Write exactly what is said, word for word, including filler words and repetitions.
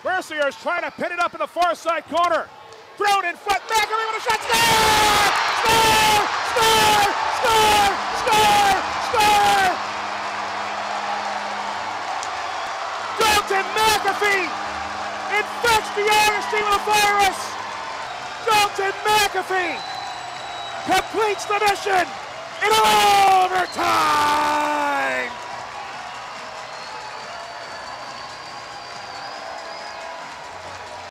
Mercyhurst trying to pin it up in the far side corner. Thrown in front, MacAfee with a shot, score! Score! Score! Score! Score! Score! Dalton MacAfee infects the Irish team with a virus. Dalton MacAfee completes the mission in a